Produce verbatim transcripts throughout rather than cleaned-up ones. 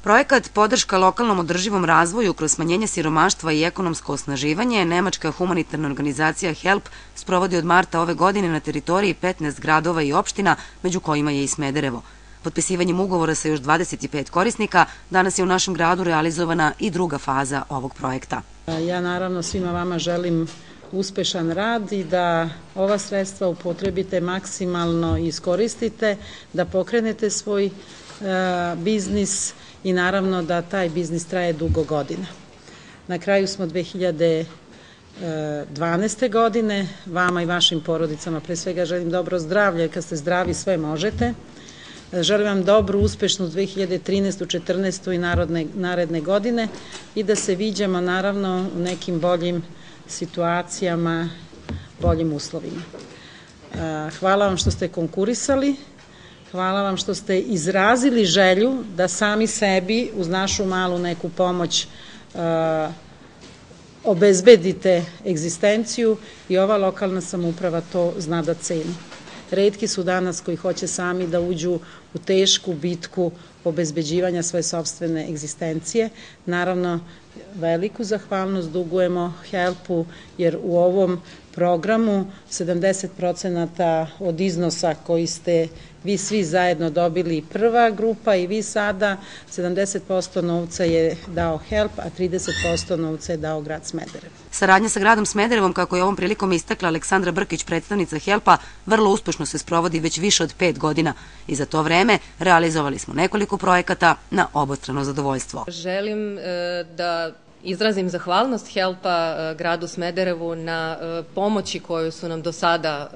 Projekat Podrška lokalnom održivom razvoju kroz smanjenje siromaštva i ekonomsko osnaživanje nemačka humanitarna organizacija HELP sprovodi od marta ove godine na teritoriji petnaest gradova i opština, među kojima je i Smederevo. Potpisivanjem ugovora sa još dvadeset pet korisnika, danas je u našem gradu realizovana i druga faza ovog projekta. Ja naravno svima vama želim uspešan rad i da ova sredstva upotrebite maksimalno i iskoristite, da pokrenete svoj biznis i naravno da taj biznis traje dugo godina. Na kraju smo dve hiljade dvanaeste. godine, vama i vašim porodicama pre svega želim dobro zdravlje, kad ste zdravi sve možete. Želim vam dobru, uspešnu dve hiljade trinaestu. četrnaestu. i naredne godine i da se viđamo naravno u nekim boljim situacijama, boljim uslovima. Hvala vam što ste konkurisali. Hvala vam što ste izrazili želju da sami sebi uz našu malu neku pomoć obezbedite egzistenciju i ova lokalna samouprava to zna da ceni. Retki su danas koji hoće sami da uđu u tešku bitku obezbeđivanja svoje sopstvene egzistencije. Naravno, veliku zahvalnost dugujemo HELP-u jer u ovom programu sedamdeset procenata od iznosa koji ste vi svi zajedno dobili prva grupa i vi sada, sedamdeset posto novca je dao HELP, a trideset posto novca je dao grad Smederevo. Saradnja sa gradom Smederevom, kako je ovom prilikom istakla Aleksandra Brkić, predstavnica HELP-a, vrlo uspešno se sprovodi već više od pet godina i za to vreme realizovali smo nekoliko projekata na obostrano zadovoljstvo. Želim da izrazim zahvalnost HELP-a gradu Smederevu na pomoći koju su nam do sada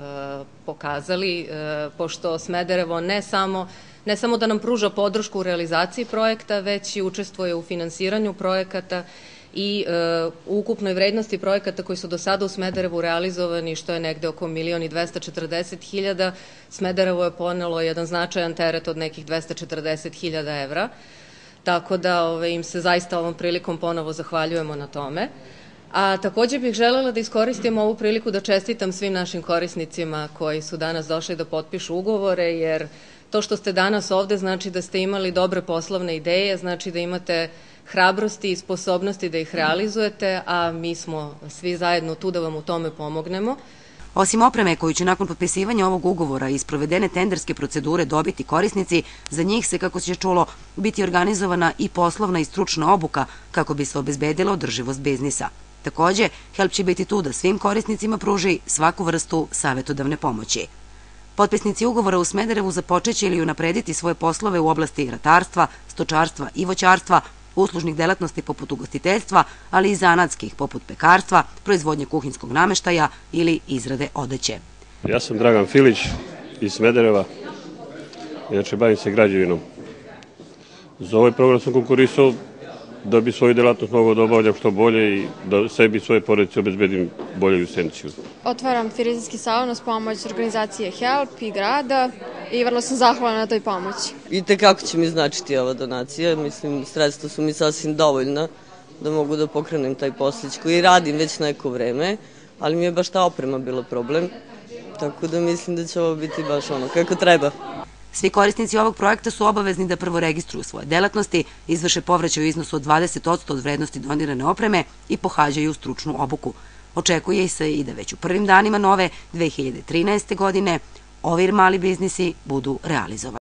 pokazali, pošto Smederevo ne samo, ne samo da nam pruža podršku u realizaciji projekta, već i učestvuje u finansiranju projekata i u ukupnoj vrednosti projekata koji su do sada u Smederevu realizovani, što je negde oko milion i dvesta četrdeset hiljada, Smederevo je ponelo jedan značajan teret od nekih dvesta četrdeset hiljada evra. Tako da im se zaista ovom prilikom ponovo zahvaljujemo na tome. A takođe bih želela da iskoristim ovu priliku da čestitam svim našim korisnicima koji su danas došli da potpišu ugovore, jer to što ste danas ovde znači da ste imali dobre poslovne ideje, znači da imate hrabrosti i sposobnosti da ih realizujete, a mi smo svi zajedno tu da vam u tome pomognemo. Osim opreme koju će nakon potpisivanja ovog ugovora i sprovedene tenderske procedure dobiti korisnici, za njih se, kako se čulo, biti organizovana i poslovna i stručna obuka kako bi se obezbedila održivost biznisa. Takođe, HELP će biti tu da svim korisnicima pruži svaku vrstu savetodavne pomoći. Potpisnici ugovora u Smederevu započeće ili unaprediti svoje poslove u oblasti ratarstva, stočarstva i voćarstva, uslužnih delatnosti poput ugostiteljstva, ali i zanatskih poput pekarstva, proizvodnje kuhinjskog nameštaja ili izrade odeće. Ja sam Dragan Filić iz Smedereva, inače bavim se građevinom. Za ovaj program sam konkurisao da bi svoju delatnost mogao da obavljam što bolje i da sebi i svoje porodice obezbedim bolju egzistenciju. Otvaram frizerski salon uz pomoć organizacije HELP i grada i vrlo sam zahvalna na toj pomoći. I tekako će mi značiti ova donacija, mislim sredstva su mi sasvim dovoljna da mogu da pokrenem taj poslić koji radim već neko vreme, ali mi je baš ta oprema bila problem, tako da mislim da će ovo biti baš ono kako treba. Svi korisnici ovog projekta su obavezni da prvo registruju svoje delatnosti, izvrše povraćaj u iznosu od dvadeset posto od vrednosti donirane opreme i pohađaju stručnu obuku. Očekuje se i da već u prvim danima nove dve hiljade trinaeste. godine ovi mali biznisi budu realizovani.